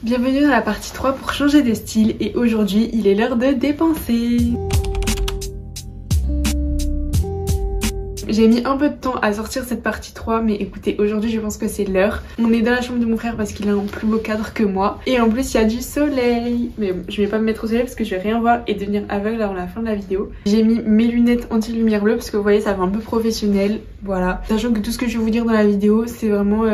Bienvenue dans la partie 3 pour changer de style et aujourd'hui il est l'heure de dépenser. J'ai mis un peu de temps à sortir cette partie 3 mais écoutez, aujourd'hui je pense que c'est l'heure. On est dans la chambre de mon frère parce qu'il a un plus beau cadre que moi et en plus il y a du soleil. Mais je vais pas me mettre au soleil parce que je vais rien voir et devenir aveugle avant la fin de la vidéo. J'ai mis mes lunettes anti-lumière bleue parce que vous voyez ça fait un peu professionnel, voilà. Sachant que tout ce que je vais vous dire dans la vidéo c'est vraiment,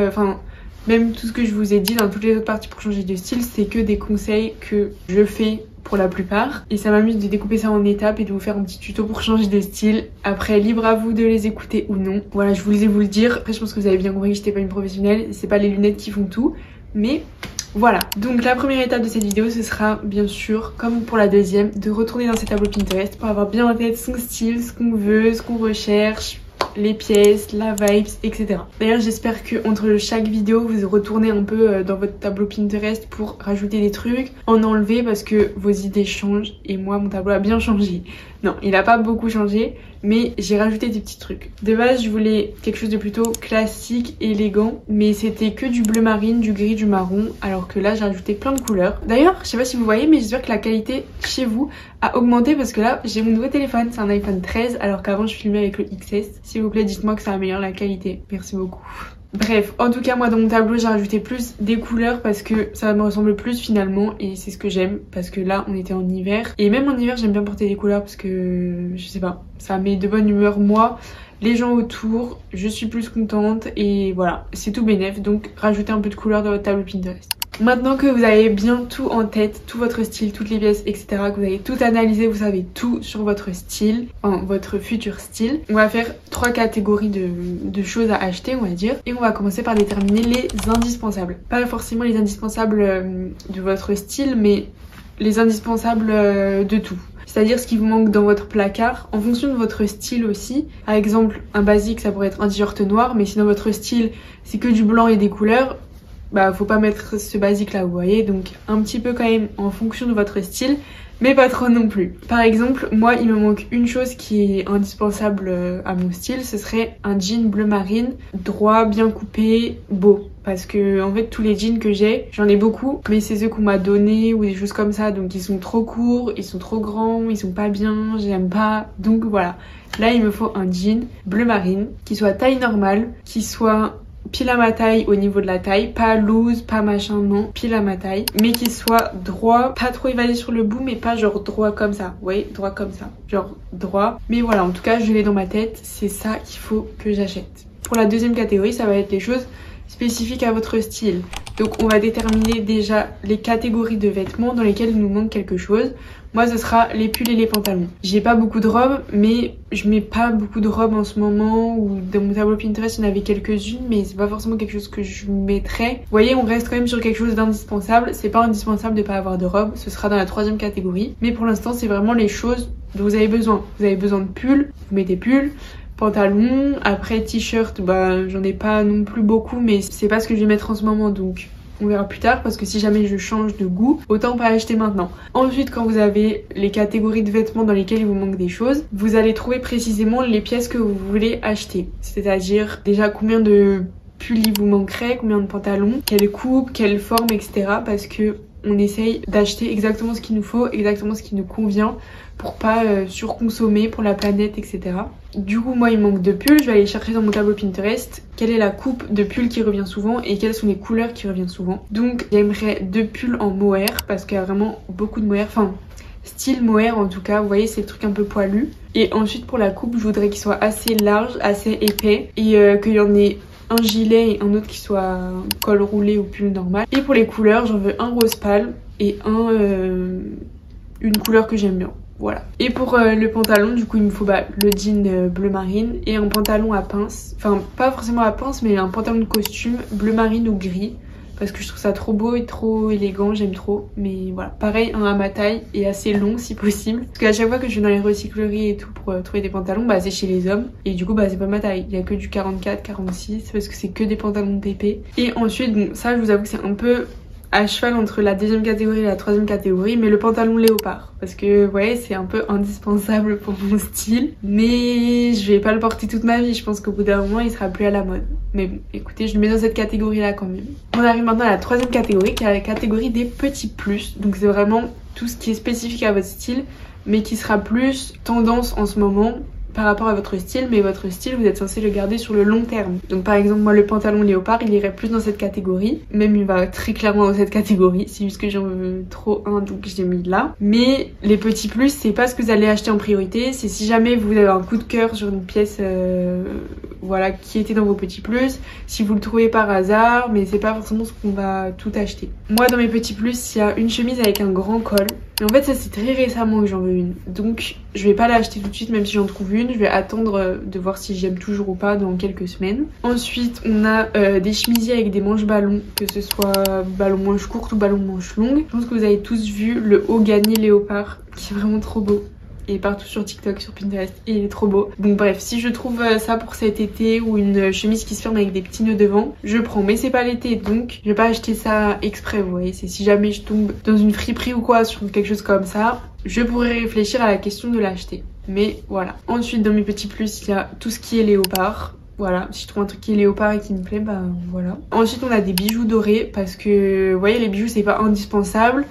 même tout ce que je vous ai dit dans toutes les autres parties pour changer de style, c'est que des conseils que je fais pour la plupart. Et ça m'amuse de découper ça en étapes et de vous faire un petit tuto pour changer de style. Après, libre à vous de les écouter ou non. Voilà, je voulais vous le dire. Après, je pense que vous avez bien compris que j'étais pas une professionnelle. C'est pas les lunettes qui font tout. Mais voilà. Donc la première étape de cette vidéo, ce sera bien sûr, comme pour la deuxième, de retourner dans ces tableaux Pinterest pour avoir bien en tête son style, ce qu'on veut, ce qu'on recherche, les pièces, la vibes, etc. D'ailleurs j'espère que entre chaque vidéo vous retournez un peu dans votre tableau Pinterest pour rajouter des trucs, en enlever parce que vos idées changent et moi mon tableau a bien changé. Non, il a pas beaucoup changé mais j'ai rajouté des petits trucs. De base je voulais quelque chose de plutôt classique, élégant, mais c'était que du bleu marine, du gris, du marron, alors que là j'ai rajouté plein de couleurs. D'ailleurs je sais pas si vous voyez mais j'espère que la qualité chez vous a augmenté parce que là j'ai mon nouveau téléphone, c'est un iPhone 13 alors qu'avant je filmais avec le XS. S'il vous plaît dites-moi que ça améliore la qualité, merci beaucoup. Bref, en tout cas moi dans mon tableau j'ai rajouté plus des couleurs parce que ça me ressemble plus finalement et c'est ce que j'aime parce que là on était en hiver et même en hiver j'aime bien porter des couleurs parce que je sais pas, ça met de bonne humeur moi, les gens autour, je suis plus contente et voilà, c'est tout bénef, donc rajoutez un peu de couleurs dans votre tableau Pinterest. Maintenant que vous avez bien tout en tête, tout votre style, toutes les pièces, etc., que vous avez tout analysé, vous savez tout sur votre style, enfin votre futur style, on va faire 3 catégories de choses à acheter, on va dire. Et on va commencer par déterminer les indispensables. Pas forcément les indispensables de votre style, mais les indispensables de tout. C'est-à-dire ce qui vous manque dans votre placard en fonction de votre style aussi. Par exemple, un basique ça pourrait être un t-shirt noir, mais si dans votre style c'est que du blanc et des couleurs, bah faut pas mettre ce basique là, vous voyez, donc un petit peu quand même en fonction de votre style mais pas trop non plus. Par exemple moi il me manque une chose qui est indispensable à mon style, ce serait un jean bleu marine, droit, bien coupé, beau, parce que en fait tous les jeans que j'ai, j'en ai beaucoup mais c'est ceux qu'on m'a donné ou des choses comme ça, donc ils sont trop courts, ils sont trop grands, ils sont pas bien, j'aime pas, donc voilà. Là il me faut un jean bleu marine qui soit taille normale, qui soit pile à ma taille au niveau de la taille, pas loose, pas machin, non, pile à ma taille, mais qui soit droit, pas trop évasé sur le bout, mais pas genre droit comme ça, vous voyez, droit comme ça, genre droit. Mais voilà, en tout cas, je l'ai dans ma tête, c'est ça qu'il faut que j'achète. Pour la deuxième catégorie, ça va être les choses spécifiques à votre style. Donc on va déterminer déjà les catégories de vêtements dans lesquelles il nous manque quelque chose. Moi ce sera les pulls et les pantalons. J'ai pas beaucoup de robes mais je mets pas beaucoup de robes en ce moment, ou dans mon tableau Pinterest il y en avait quelques-unes mais c'est pas forcément quelque chose que je mettrais. Vous voyez, on reste quand même sur quelque chose d'indispensable. C'est pas indispensable de pas avoir de robe, ce sera dans la troisième catégorie. Mais pour l'instant c'est vraiment les choses dont vous avez besoin. Vous avez besoin de pulls, vous mettez pulls. Pantalon, après t-shirt, bah j'en ai pas non plus beaucoup mais c'est pas ce que je vais mettre en ce moment, donc on verra plus tard parce que si jamais je change de goût, autant pas acheter maintenant. Ensuite, quand vous avez les catégories de vêtements dans lesquelles il vous manque des choses, vous allez trouver précisément les pièces que vous voulez acheter. C'est-à-dire déjà combien de pulls il vous manquerait, combien de pantalons, quelle coupe, quelle forme, etc. Parce que on essaye d'acheter exactement ce qu'il nous faut, exactement ce qui nous convient pour pas surconsommer pour la planète, etc. Du coup moi il me manque de pulls, je vais aller chercher dans mon tableau Pinterest quelle est la coupe de pull qui revient souvent et quelles sont les couleurs qui reviennent souvent. Donc j'aimerais 2 pulls en mohair parce qu'il y a vraiment beaucoup de mohair, enfin style mohair en tout cas, vous voyez c'est le truc un peu poilu. Et ensuite pour la coupe je voudrais qu'il soit assez large, assez épais et qu'il y en ait un gilet et un autre qui soit col roulé ou pull normal. Et pour les couleurs j'en veux un rose pâle et une couleur que j'aime bien. Voilà. Et pour le pantalon, du coup, il me faut le jean bleu marine et un pantalon à pince. Enfin, pas forcément à pince, mais un pantalon de costume bleu marine ou gris. Parce que je trouve ça trop beau et trop élégant, j'aime trop. Mais voilà. Pareil, un à ma taille et assez long si possible. Parce qu'à chaque fois que je vais dans les recycleries et tout pour trouver des pantalons, c'est chez les hommes. Et du coup, c'est pas ma taille. Il y a que du 44, 46 parce que c'est que des pantalons de pépé. Et ensuite, bon, ça, je vous avoue que c'est un peu à cheval entre la deuxième catégorie et la troisième catégorie, mais le pantalon léopard. Parce que vous voyez, c'est un peu indispensable pour mon style. Mais je vais pas le porter toute ma vie, je pense qu'au bout d'un moment il sera plus à la mode. Mais bon, écoutez, je le mets dans cette catégorie là quand même. On arrive maintenant à la troisième catégorie qui est la catégorie des petits plus. Donc c'est vraiment tout ce qui est spécifique à votre style, mais qui sera plus tendance en ce moment par rapport à votre style, mais votre style vous êtes censé le garder sur le long terme. Donc par exemple moi le pantalon léopard il irait plus dans cette catégorie, même il va très clairement dans cette catégorie, c'est juste que j'en veux trop un donc je l'ai mis là. Mais les petits plus c'est pas ce que vous allez acheter en priorité, c'est si jamais vous avez un coup de cœur sur une pièce voilà qui était dans vos petits plus, si vous le trouvez par hasard, mais c'est pas forcément ce qu'on va tout acheter. Moi dans mes petits plus il y a une chemise avec un grand col. Et en fait ça c'est très récemment que j'en veux une, donc je vais pas l'acheter tout de suite même si j'en trouve une, je vais attendre de voir si j'aime toujours ou pas dans quelques semaines. Ensuite on a des chemisiers avec des manches ballons, que ce soit ballon manche courte ou ballon manche longue. Je pense que vous avez tous vu le haut gagné léopard qui est vraiment trop beau. Et partout sur TikTok, sur Pinterest, et il est trop beau. Donc bref, si je trouve ça pour cet été ou une chemise qui se ferme avec des petits nœuds devant, je prends. Mais c'est pas l'été, donc je vais pas acheter ça exprès, vous voyez. C'est si jamais je tombe dans une friperie ou quoi sur quelque chose comme ça, je pourrais réfléchir à la question de l'acheter. Mais voilà. Ensuite, dans mes petits plus, il y a tout ce qui est léopard. Voilà, si je trouve un truc qui est léopard et qui me plaît, bah voilà. Ensuite, on a des bijoux dorés parce que, vous voyez, les bijoux, c'est pas indispensable.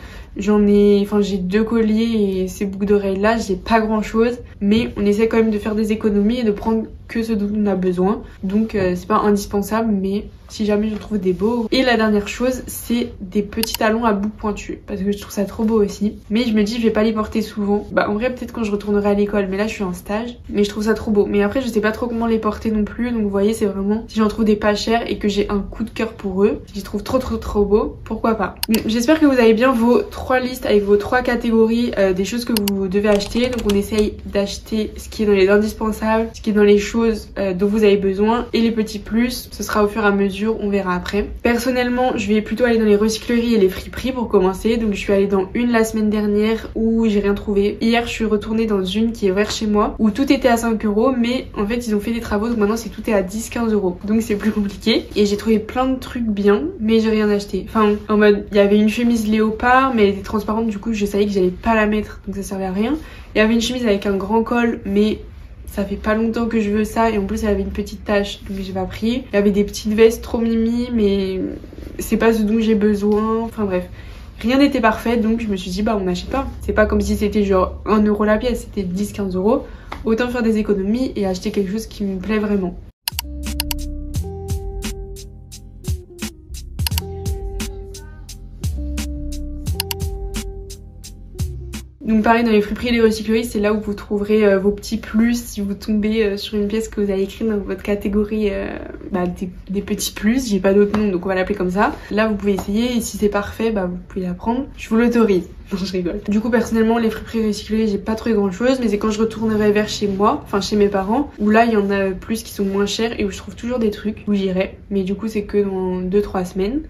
J'ai 2 colliers et ces boucles d'oreilles là, j'ai pas grand chose. Mais on essaie quand même de faire des économies et de prendre que ce dont on a besoin. Donc c'est pas indispensable, mais si jamais je trouve des beaux. Et la dernière chose, c'est des petits talons à boucles pointues. Parce que je trouve ça trop beau aussi. Mais je me dis, je vais pas les porter souvent. Bah en vrai, peut-être quand je retournerai à l'école. Mais là, je suis en stage. Mais je trouve ça trop beau. Mais après, je sais pas trop comment les porter non plus. Donc vous voyez, c'est vraiment, si j'en trouve des pas chers et que j'ai un coup de cœur pour eux, si je trouve trop beau, pourquoi pas. J'espère que vous avez bien vos 3 listes avec vos 3 catégories des choses que vous devez acheter. Donc on essaye d'acheter ce qui est dans les indispensables, ce qui est dans les choses dont vous avez besoin, et les petits plus, ce sera au fur et à mesure, on verra après. Personnellement, je vais plutôt aller dans les recycleries et les friperies pour commencer. Donc je suis allée dans une la semaine dernière où j'ai rien trouvé. Hier je suis retournée dans une qui est vers chez moi où tout était à 5 €, mais en fait ils ont fait des travaux donc maintenant tout est à 10-15 €. Donc c'est plus compliqué. Et j'ai trouvé plein de trucs bien, mais j'ai rien acheté. Enfin, en mode, il y avait une chemise léopard, mais elle était transparente, du coup je savais que j'allais pas la mettre, donc ça servait à rien. Il y avait une chemise avec un grand col, mais ça fait pas longtemps que je veux ça, et en plus elle avait une petite tache, donc j'ai pas pris. Il y avait des petites vestes trop mimi, mais c'est pas ce dont j'ai besoin. Enfin bref, rien n'était parfait, donc je me suis dit bah on n'achète pas. C'est pas comme si c'était genre 1 € la pièce, c'était 10-15 €. Autant faire des économies et acheter quelque chose qui me plaît vraiment. Donc pareil, dans les friperies et les recycleries, c'est là où vous trouverez vos petits plus si vous tombez sur une pièce que vous avez écrite dans votre catégorie des petits plus. J'ai pas d'autre nom, donc on va l'appeler comme ça. Là vous pouvez essayer et si c'est parfait, bah vous pouvez la prendre. Je vous l'autorise. Non, je rigole. Du coup personnellement les friperies et recycleries, j'ai pas trouvé grand chose, mais c'est quand je retournerai vers chez moi, enfin chez mes parents, où là il y en a plus qui sont moins chers et où je trouve toujours des trucs où j'irai. Mais du coup c'est que dans 2-3 semaines.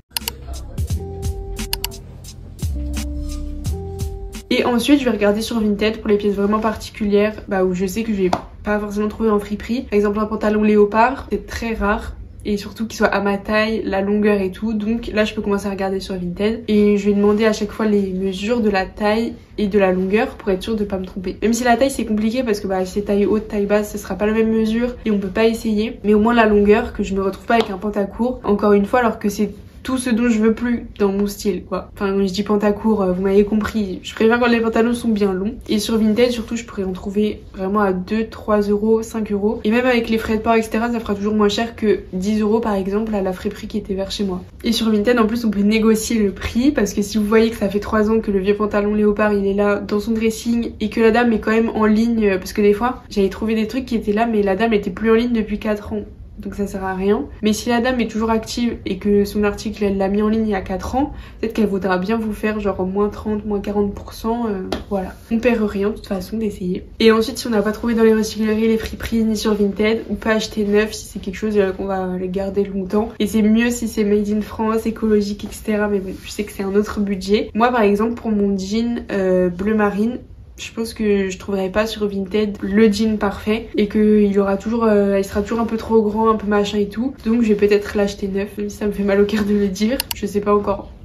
Et ensuite je vais regarder sur Vinted pour les pièces vraiment particulières, où je sais que je vais pas forcément trouver en friperie. Par exemple un pantalon léopard, c'est très rare. Et surtout qu'il soit à ma taille, la longueur et tout. Donc là je peux commencer à regarder sur Vinted. Et je vais demander à chaque fois les mesures de la taille et de la longueur pour être sûre de pas me tromper. Même si la taille c'est compliqué parce que si c'est taille haute, taille basse, ce sera pas la même mesure et on peut pas essayer. Mais au moins la longueur, que je me retrouve pas avec un pantacourt encore une fois, alors que c'est tout ce dont je veux plus dans mon style quoi. Enfin quand je dis pantacourt, vous m'avez compris, je préfère quand les pantalons sont bien longs. Et sur Vinted surtout je pourrais en trouver vraiment à 2-3 €, 5 €. Et même avec les frais de port etc ça fera toujours moins cher que 10 € par exemple à la friperie qui était vers chez moi. Et sur Vinted en plus on peut négocier le prix, parce que si vous voyez que ça fait 3 ans que le vieux pantalon léopard il est là dans son dressing et que la dame est quand même en ligne, parce que des fois j'avais trouvé des trucs qui étaient là mais la dame était plus en ligne depuis 4 ans. Donc ça sert à rien. Mais si la dame est toujours active et que son article elle l'a mis en ligne il y a 4 ans, peut-être qu'elle voudra bien vous faire genre moins 30, moins 40%, voilà. On perd rien de toute façon d'essayer. Et ensuite si on n'a pas trouvé dans les recycleries, les friperies ni sur Vinted, on peut acheter neuf si c'est quelque chose qu'on va les garder longtemps. Et c'est mieux si c'est made in France, écologique etc. Mais bon, je sais que c'est un autre budget. Moi par exemple pour mon jean bleu marine, je pense que je trouverai pas sur Vinted le jean parfait et que il sera toujours un peu trop grand, un peu machin et tout. Donc je vais peut-être l'acheter neuf, même si ça me fait mal au cœur de le dire. Je sais pas encore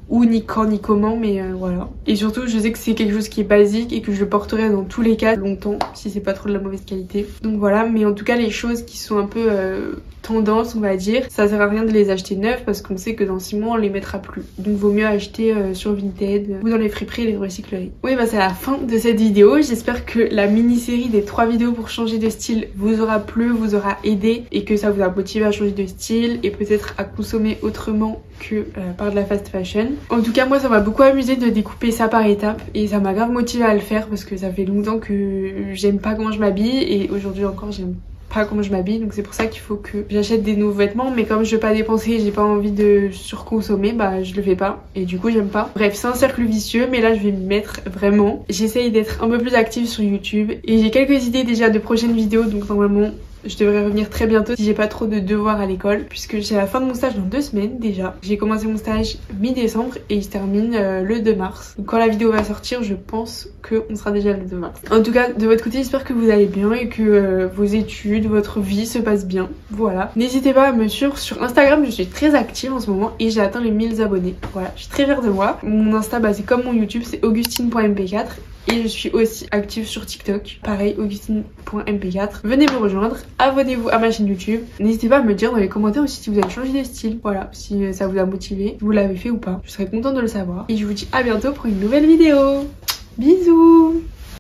où ni quand ni comment, mais voilà. Et surtout je sais que c'est quelque chose qui est basique et que je porterai dans tous les cas longtemps si c'est pas trop de la mauvaise qualité. Donc voilà, mais en tout cas les choses qui sont un peu tendance on va dire, ça sert à rien de les acheter neufs parce qu'on sait que dans 6 mois on les mettra plus. Donc vaut mieux acheter sur Vinted ou dans les friperies et les recycleries. Oui bah c'est la fin de cette vidéo, j'espère que la mini-série des 3 vidéos pour changer de style vous aura plu, vous aura aidé et que ça vous a motivé à changer de style et peut-être à consommer autrement que par de la fast fashion. En tout cas moi ça m'a beaucoup amusé de découper ça par étapes et ça m'a grave motivé à le faire parce que ça fait longtemps que j'aime pas comment je m'habille et aujourd'hui encore j'aime pas comment je m'habille, donc c'est pour ça qu'il faut que j'achète des nouveaux vêtements, mais comme je veux pas dépenser, j'ai pas envie de surconsommer, bah je le fais pas et du coup j'aime pas. Bref, c'est un cercle vicieux, mais là je vais m'y mettre vraiment. J'essaye d'être un peu plus active sur YouTube et j'ai quelques idées déjà de prochaines vidéos, donc normalement je devrais revenir très bientôt si j'ai pas trop de devoirs à l'école, puisque j'ai la fin de mon stage dans 2 semaines déjà. J'ai commencé mon stage mi-décembre et il se termine le 2 mars. Donc quand la vidéo va sortir, je pense qu'on sera déjà le 2 mars. En tout cas, de votre côté, j'espère que vous allez bien et que vos études, votre vie se passe bien. Voilà. N'hésitez pas à me suivre sur Instagram, je suis très active en ce moment et j'ai atteint les 1000 abonnés. Voilà, je suis très fière de moi. Mon Insta, bah, c'est comme mon YouTube, c'est augustine.mp4. Et je suis aussi active sur TikTok, pareil augustine.mp4. Venez me rejoindre, abonnez-vous à ma chaîne YouTube. N'hésitez pas à me dire dans les commentaires aussi si vous avez changé de style. Voilà, si ça vous a motivé, si vous l'avez fait ou pas. Je serais contente de le savoir. Et je vous dis à bientôt pour une nouvelle vidéo. Bisous.